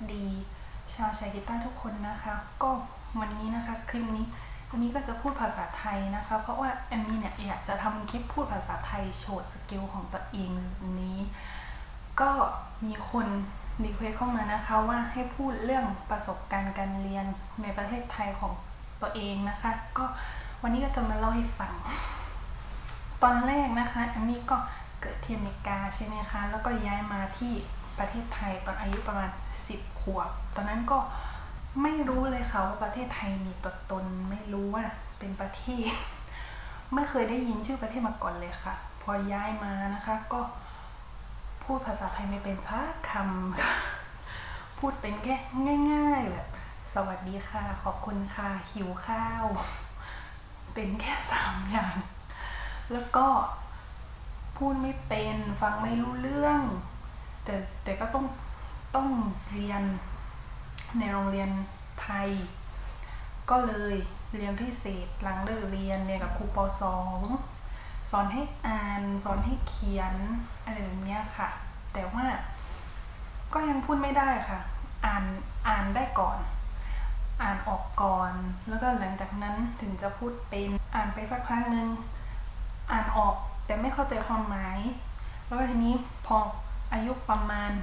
ดีชาวชายกีตาร์ทุกคนนะคะก็วันนี้นะคะคลิปนี้ก็จะพูดภาษาไทยนะคะเพราะว่าแอมมี่เนี่ยอยากจะทำคลิปพูดภาษาไทยโชว์สกิลของตัวเองนี้ก็มีคนรีเควสเข้ามานะคะว่าให้พูดเรื่องประสบการณ์การเรียนในประเทศไทยของตัวเองนะคะก็วันนี้ก็จะมาเล่าให้ฟังตอนแรกนะคะแอมมี่ก็เกิดที่อเมริกาใช่ไหมคะแล้วก็ย้ายมาที่ประเทศไทยตอนอายุประมาณ10 ขวบตอนนั้นก็ไม่รู้เลยค่ะว่าประเทศไทยมีตัวตนไม่รู้ว่าเป็นประเทศไม่เคยได้ยินชื่อประเทศมาก่อนเลยค่ะพอย้ายมานะคะก็พูดภาษาไทยไม่เป็นสักคำค่ะพูดเป็นแค่ง่ายๆแบบสวัสดีค่ะขอบคุณค่ะหิวข้าวเป็นแค่3 อย่างแล้วก็พูดไม่เป็นฟังไม่รู้เรื่องแต่ก็ต้องเรียนในโรงเรียนไทยก็เลยเรียนพิเศษหลังเลิกเรียนเนี่ยกับครูป.2 สอนให้อ่านสอนให้เขียนอะไรแบบนี้ค่ะแต่ว่าก็ยังพูดไม่ได้ค่ะอ่านได้ก่อนอ่านออกก่อนแล้วก็หลังจากนั้นถึงจะพูดเป็นอ่านไปสักพักนึงอ่านออกแต่ไม่เข้าใจความหมายแล้วก็ทีนี้พออายุประมาณ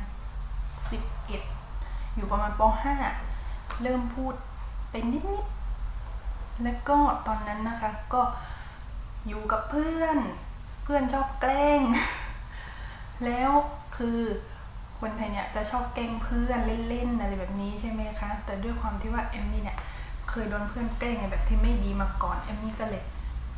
11อยู่ประมาณป.5 เริ่มพูดเป็นนิดๆแล้วก็ตอนนั้นนะคะก็อยู่กับเพื่อนชอบแกล้งแล้วคือคนไทยเนี่ยจะชอบแกล้งเพื่อนเล่นๆอะไรแบบนี้ใช่ไหมคะแต่ด้วยความที่ว่าเอมมี่เนี่ยเคยโดนเพื่อนแกล้งในแบบที่ไม่ดีมาก่อนเอมมี่ก็เลย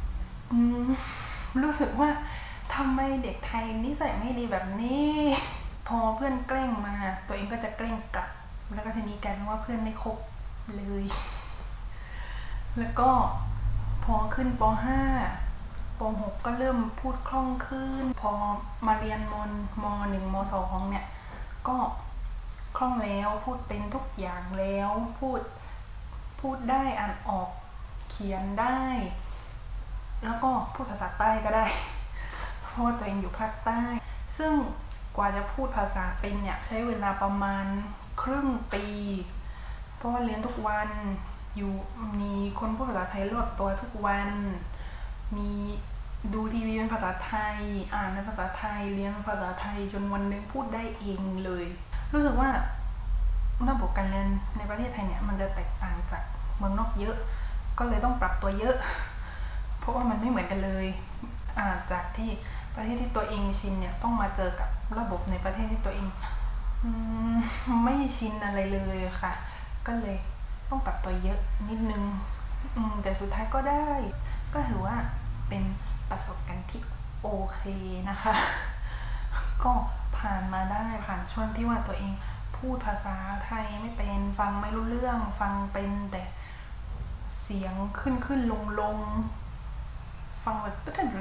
รู้สึกว่าทำไมเด็กไทยนิสัยไม่ดีแบบนี้พอเพื่อนแกล้งมาตัวเองก็จะแกล้งกลับแล้วก็ทีนี้กลายเป็นว่าเพื่อนไม่คบเลยแล้วก็พอขึ้นป.5 ป.6 ก็เริ่มพูดคล่องขึ้นพอมาเรียนม.1 ม.2 เนี่ยก็คล่องแล้วพูดเป็นทุกอย่างแล้วพูดได้อ่านออกเขียนได้แล้วก็พูดภาษาใต้ก็ได้เพราะว่าตัวเองอยู่ภาคใต้ซึ่งกว่าจะพูดภาษาเป็นเนี่ยใช้เวลาประมาณครึ่งปีเพราะว่าเรียนทุกวันอยู่มีคนพูดภาษาไทยรอบตัวทุกวันมีดูทีวีเป็นภาษาไทยอ่านเป็นภาษาไทยเรียนภาษาไทยจนวันนึงพูดได้เองเลยรู้สึกว่าระบบการเรียนในประเทศไทยเนี่ยมันจะแตกต่างจากเมืองนอกเยอะก็เลยต้องปรับตัวเยอะเพราะว่ามันไม่เหมือนกันเลยจากที่ประเทศที่ตัวเองชินเนี่ยต้องมาเจอกับระบบในประเทศที่ตัวเองไม่ชินอะไรเลยค่ะก็เลยต้องปรับตัวเยอะนิดนึงแต่สุดท้ายก็ได้ก็ถือว่าเป็นประสบการณ์ที่โอเคนะคะก็ผ่านมาได้ผ่านช่วงที่ว่าตัวเองพูดภาษาไทยไม่เป็นฟังไม่รู้เรื่องฟังเป็นแต่เสียงขึ้นลงฟังแบบ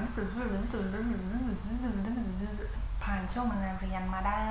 ผ่านช่วงเรียนมาได้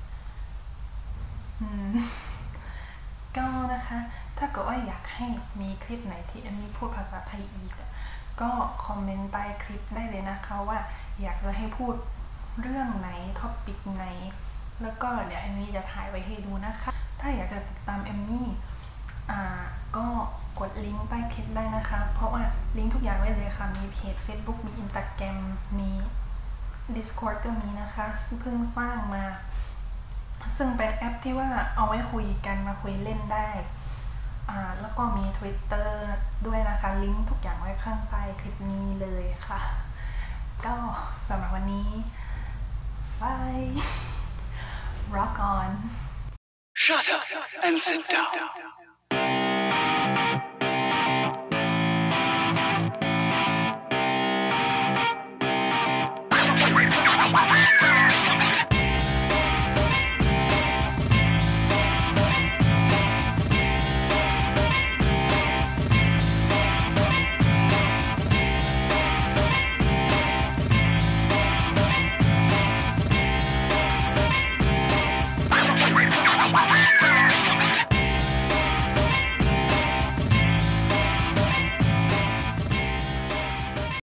ก็นะคะถ้าเกิดว่าอยากให้มีคลิปไหนที่อันนี้พูดภาษาไทยอีกก็คอมเมนต์ใต้คลิปได้เลยนะคะว่าอยากจะให้พูดเรื่องไหนท็อปิกไหนแล้วก็เดี๋ยวอันนี้จะถ่ายไว้ให้ดูนะคะถ้าอยากจะติดตามเอมมี่ก็กดลิงก์ใต้คลิปได้นะคะเพราะว่าลิงก์ทุกอย่างไว้เลยค่ะมีเพจ Facebook มี Instagram มี Discord ก็มีนะคะเพิ่งสร้างมาซึ่งเป็นแอปที่ว่าเอาไว้คุยกันมาคุยเล่นได้แล้วก็มี Twitter ด้วยนะคะลิงก์ทุกอย่างไว้ข้างใต้คลิปนี้เลยค่ะก็สำหรับวันนี้บาย rock on Shut up and sit down.